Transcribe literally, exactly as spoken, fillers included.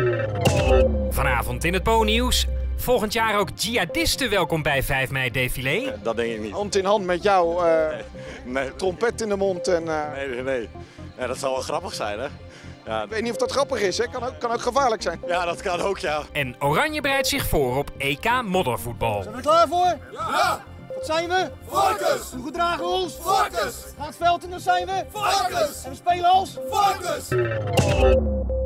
Vanavond in het Po-nieuws. Volgend jaar ook jihadisten welkom bij vijf mei défilé. Dat denk ik niet. Hand in hand met jou, uh, Nee. trompet in de mond en... Uh, Nee, nee, nee. Ja, dat zal wel grappig zijn, hè? Ja, ik weet niet of dat grappig is, hè? Kan ook, kan ook gevaarlijk zijn. ja, dat kan ook, ja. En Oranje bereidt zich voor op E K moddervoetbal. Zijn we er klaar voor? Ja! Wat zijn we? Varkens! Hoe gedragen we ons? Varkens! Gaat het veld in, dan zijn we? Varkens! En we spelen als? Varkens!